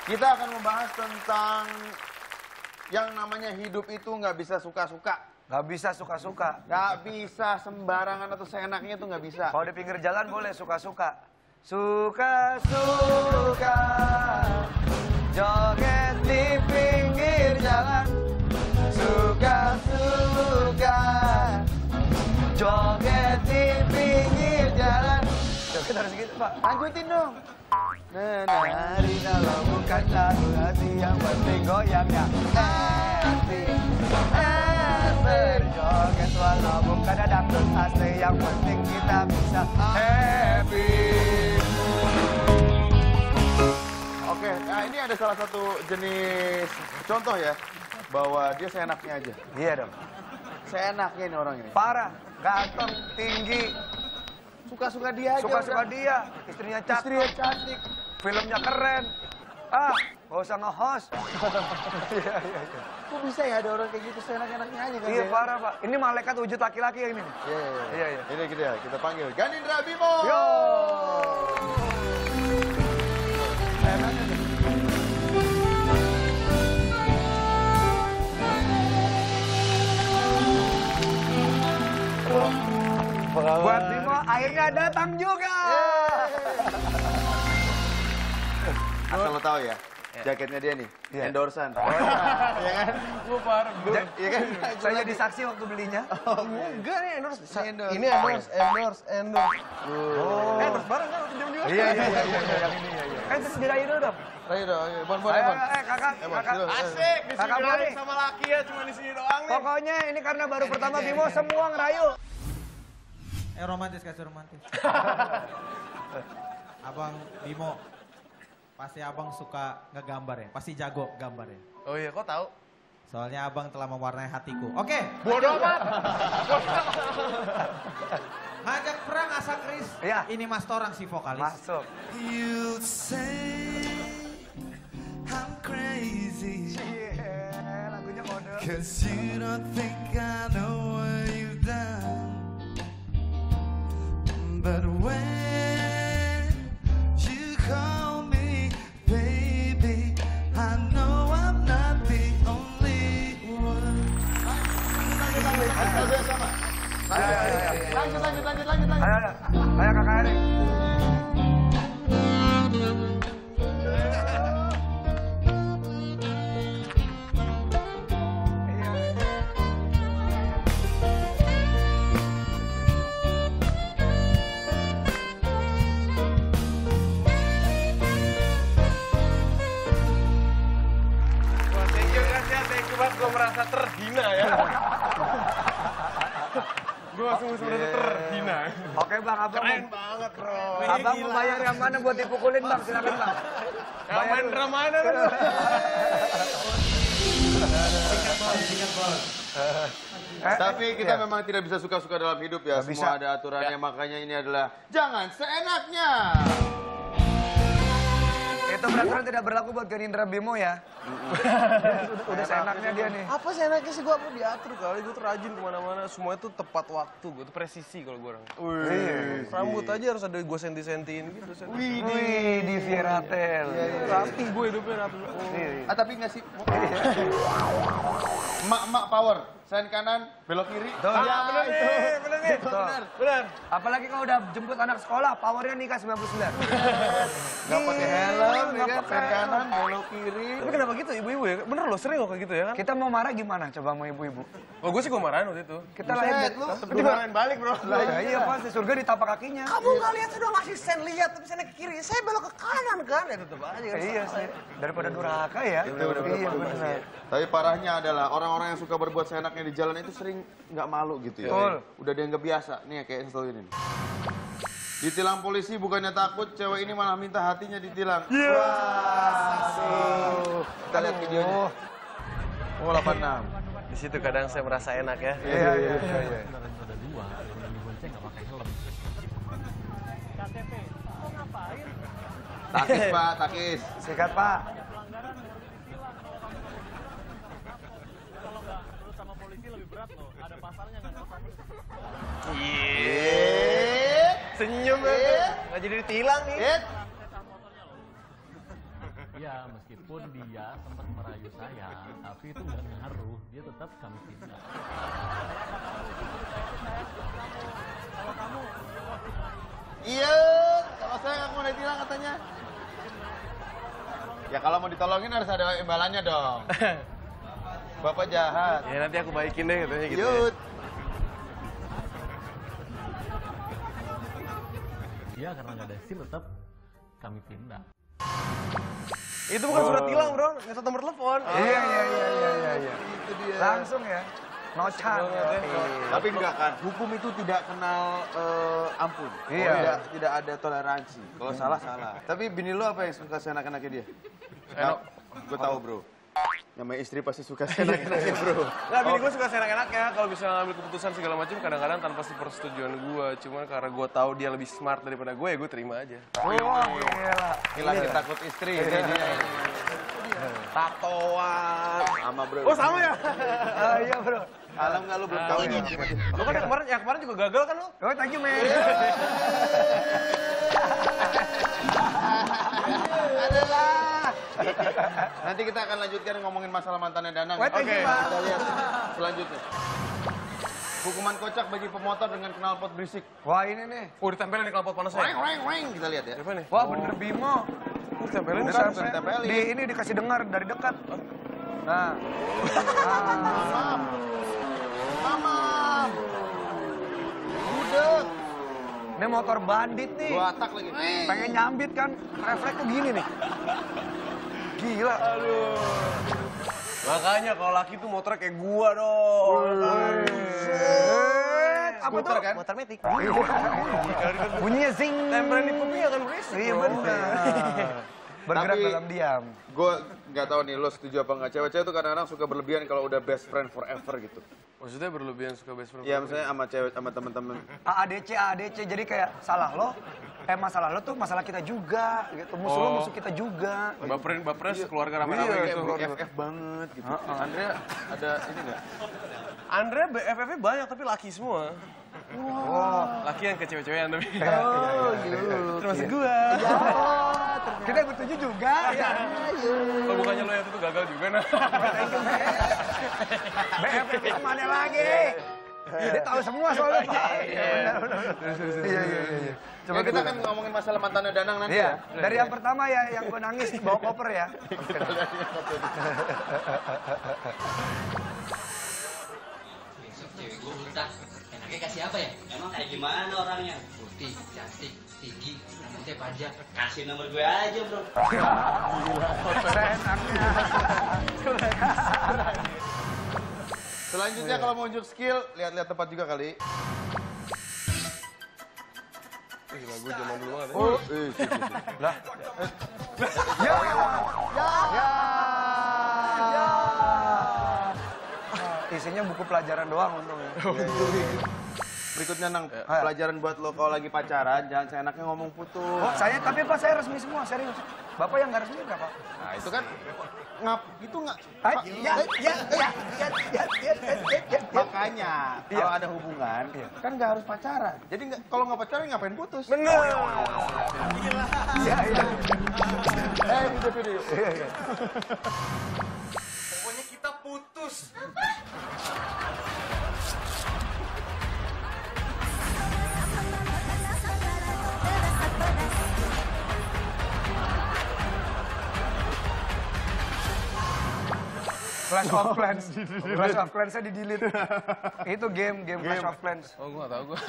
Kita akan membahas tentang yang namanya hidup itu nggak bisa suka-suka. Nggak bisa suka-suka. Nggak bisa sembarangan atau seenaknya itu nggak bisa. Kalau di pinggir jalan boleh suka-suka. Suka-suka joget di pinggir jalan. Suka-suka joget di pinggir jalan. Joget harus gitu, Pak. Lanjutin dong. Menari kalau bukan lagu hati, yang penting goyangnya happy. Berjoget walau bukan ada dangdut asli, yang penting kita bisa happy. Oke, nah ini ada salah satu jenis contoh ya, bahwa dia seenaknya aja. Iya dong. Seenaknya ini orang ini. Parah, ganteng, tinggi, Suka-suka dia aja. suka-suka udah. dia, istrinya cakep, Istrinya cantik. filmnya keren. Gak usah nge-host. Iya. Kok bisa ya ada orang kayak gitu seenak-enaknya aja kan? Iya, dia? parah, Pak. Ini malaikat wujud laki-laki ini. Iya. Ini kita panggil Ganindra Bimo. Yo. Buat Bimo akhirnya datang juga. Asal lo tahu ya, jaketnya dia nih, Iya. endorsan. Oh, iya. Iya kan? Gue parah. Iya kan? Saya jadi saksi waktu belinya. Enggak nih endorse. Endorse. Ini endorse. Oh. Endorse bareng kan waktu jam juga. Iya. Yang ini ya. Kan terus dirayu dulu dong. Ayo dong, Bon. Ayo, kakak. Asik, di Kakak sini Boni. sama laki ya, cuma di sini doang nih. Pokoknya ini karena baru pertama Bimo semua ngerayu. Romantis, kasih romantis. Abang Bimo, pasti abang suka ngegambar ya? Pasti jago gambar ya? Oh iya, kok tahu? Soalnya abang telah mewarnai hatiku. Oke. Bodoh amat. Ngajak perang asa Kris. Iya. Ini Mas Torang si vokalis. Masuk. You say I'm crazy Lagunya kode. cause you don't think I know what you've done. But when you call me baby, I know I'm not the only one. Lanjut. Ayo kakak Erik. Wah, thank you guys ya, thank you banget. Gue merasa terhina ya. Gue langsung merasa terhina. Oke bang, Keren banget bro. abang mau bayar yang mana buat dipukulin bang? Silakan bang. Yang main drama lu. Tapi kita Iya. memang tidak bisa suka-suka dalam hidup ya. Nggak Semua bisa. ada aturannya, makanya ini adalah jangan seenaknya. Itu peraturan tidak berlaku buat Ganindra Bimo ya. Udah seenaknya dia nih. Apa sih enaknya sih gue apa diatur kali. Gue tuh rajin kemana-mana. Semua itu tepat waktu. Gue tuh presisi kalau gue orang. Rambut aja harus ada gue senti-sentiin gitu. Wih, di Vieratel. Rapi gue hidupnya rapi. Tapi nggak sih? Mak power. Sen kanan, belok kiri. Tuh. Ya, Bener itu. nih, bener nih. Tuh. Bener. Apalagi kalau udah jemput anak sekolah, powernya nikah 99. Nggak pakai helm, ya kan? Sen kanan, belok kiri. Tapi kenapa gitu ibu-ibu ya? Bener loh, sering loh kayak gitu ya kan? Kita mau marah gimana coba sama ibu-ibu? Oh gue sih gue marahin waktu itu. Kita lahir lu. Tapi dimarahin balik bro. Ya, iya pasti surga di tapak kakinya. Kamu nggak lihat sudah ngasih sen lihat tapi sennya ke kiri. Saya belok ke kanan kan ya tetep aja. Kan? Iya sih. Daripada durhaka ya. Iya benar. Tapi parahnya adalah orang-orang yang suka berbuat seenaknya di jalan itu sering nggak malu gitu ya. Betul. Udah dianggap biasa. Nih kayak satu ini. Ditilang polisi bukannya takut, cewek ini malah minta hatinya ditilang. Wah. Kita lihat videonya. Oh 86. Di situ kadang saya merasa enak ya. Iya. Takis Pak, takis. Sikat Pak. Senyum ya. Nggak jadi ditilang nih. Hit. Iya, Meskipun dia sempat merayu saya, tapi itu nggak ngaruh. Dia tetap kami pindah. Iya, kalau saya nggak mau ditilang katanya. Ya kalau mau ditolongin harus ada imbalannya dong. Bapak jahat. Ya nanti aku baikin deh katanya gitu. Yud. Dia karena nggak ada SIM tetap kami pindah. Itu bukan surat tilang, Bro. Nggak nomor telepon. Iya. Itu dia. Langsung ya. Nocan. Tapi enggak kan, hukum itu tidak kenal ampun. Iya. Tidak ada toleransi. Kalau salah, salah. Tapi bini lu apa yang suka seenak-enaknya dia? Enak. Gue tahu bro. Namanya istri pasti suka seenak-enaknya bro. Nggak, bini gue suka seenak-enaknya. Kalau bisa ngambil keputusan segala macam, kadang-kadang tanpa persetujuan gue. Cuman karena gue tahu dia lebih smart daripada gue, ya gue terima aja. Wah, gila. Laki takut istri, ini dia. Tatoan. Sama bro. Oh sama ya? Iya bro. Alam nggak lu belum tahu ya? Lo kan yang kemarin juga gagal kan lo? Oh, thank you, man. Adalah. Nanti kita akan lanjutkan ngomongin masalah mantannya Danang. Wait, thank you, Oke, Pak. kita lihat selanjutnya. Hukuman kocak bagi pemotor dengan knalpot berisik. Wah, ini nih. Oh ditempelin di knalpot panas Weng, saya. weng, weng. Kita lihat ya. Apa nih? Wah, bener Bimo. Ditempelin Bukan, kan? bukan ditempelin. Di ini dikasih dengar dari dekat. Nah. Mamam. Mamam. Budek. Ini motor bandit nih. Gua atak lagi. Pengen nyambit kan, refleks tuh gini nih. Gila. Aduh. Makanya kalau laki tuh motornya kayak gua dong. Apa Skuter tuh? kan? Motor metik. Bunyinya zing. Tempelin di kuping akan berisik. Iya bro. benar. Bergerak Tapi- dalam diam. Gue nggak tahu nih lo setuju apa nggak. Cewek-cewek tuh kadang-kadang suka berlebihan kalau udah best friend forever gitu. Maksudnya berlebihan suka best friend? Ya misalnya sama cewek sama temen-temen. AADC, jadi kayak salah lo, masalah lo tuh masalah kita juga, gitu. Musuh lo musuh kita juga. Baperin sekeluarga rame-rame Iya, gitu. kayak BFF banget gitu. Andrea ada ini nggak? Andre BFF-nya banyak tapi laki semua. Laki yang ke cewek-cewekan tapi. Oh, gitu. Termasuk gua. Kita bertujuh juga. Kalau bukannya lo yang itu gagal juga nah. BFF kemana lagi? Dia tahu semua soalnya, Pak. Iya. Coba kita kan ngomongin masalah mantannya Danang nanti Iya, ya. dari yang pertama ya, yang gue nangis bawa koper ya. Besok cewek gue ultah. Enaknya kasih apa ya? Emang kayak gimana orangnya? Putih, cantik, tinggi, rambutnya panjang. Kasih nomor gue aja bro. Seenaknya. Selanjutnya kalau mau unjuk skill, lihat-lihat tempat juga kali. Lagu zaman dulu banget. Oh, Isinya buku pelajaran doang untungnya. Berikutnya Nang, pelajaran buat lo kalau lagi pacaran, jangan seenaknya ngomong putus. Oh, saya tapi Pak saya resmi semua, serius. Bapak yang nggak resmi berapa? Nah itu kan itu nggak. Makanya kalau ada hubungan kan nggak harus pacaran. Jadi kalau nggak pacaran ngapain putus? Bener. Iya. Video. Pokoknya kita putus. Clash of Clans. Clash of Clans-nya di-delete. Itu game Clash of Clans. Oh gue gak tau gue.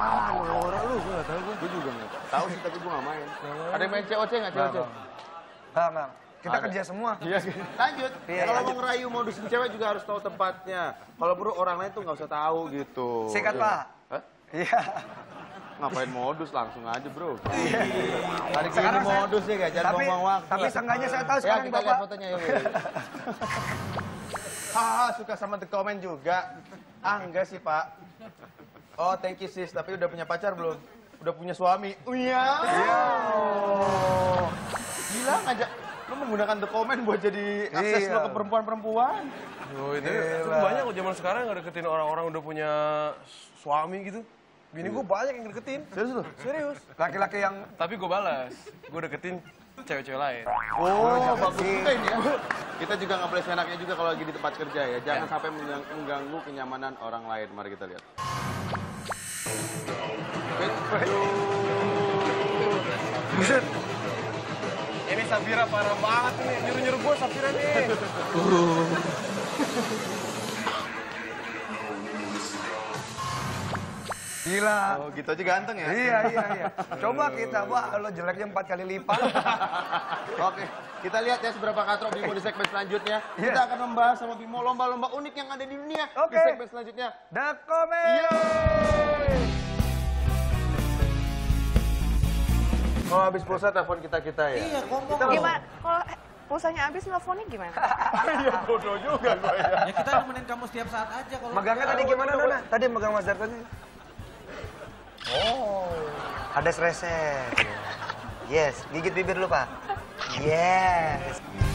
Gue juga nggak tahu sih tapi gue nggak main. Ada yang main COC nggak COC? Enggak. Kita kerja semua. Lanjut. Kalau mau ngerayu modusin cewek juga harus tahu tempatnya. Kalau perlu orang lain tuh nggak usah tahu gitu. Sikat, Pak. Hah? Iya. Ngapain modus langsung aja bro. Tarik Sekarang gini saya- modus ya gak? Jangan buang waktu. Tapi seenggaknya saya tahu Ya sekarang kita lihat Bapak. fotonya ya. Haha suka sama The Comment juga. Ah enggak sih pak. Oh thank you sis, tapi udah punya pacar belum? Udah punya suami? Oh iya. Gila ngajak. Lu menggunakan The Comment buat jadi akses Iya. lo ke perempuan-perempuan. Oh, itu banyak kok zaman sekarang yang deketin orang-orang udah punya suami gitu. Bini gue banyak yang deketin. Serius lu? Serius. Laki-laki yang Tapi gue balas. Gue deketin. cewek-cewek lain. Oh, bagus juga ini ya. Kita juga nggak boleh seenaknya juga kalau lagi di tempat kerja ya. Jangan sampai mengganggu kenyamanan orang lain. Mari kita lihat. Buset. Ini Safira parah banget nih, nyuruh-nyuruh gue Safira nih. Gila. Oh, gitu aja ganteng ya? Iya. Coba kita, wah lo jeleknya 4 kali lipat. Oke, kita lihat ya seberapa katrok Bimo di segmen selanjutnya. Yes. Kita akan membahas sama Bimo lomba-lomba unik yang ada di dunia Oke. di segmen selanjutnya. The Comment. Kalau habis pulsa telepon kita ya. Iya, ngomong. Gimana? Kalau pulsanya habis nelfonnya gimana? Iya, bodoh juga gue ya. Ya kita nemenin kamu setiap saat aja kalau. Megangnya tadi gimana, Nona? Tadi megang Mas Dartanya. Oh, ada resep. Yes, gigit bibir lu, Pak. Yes.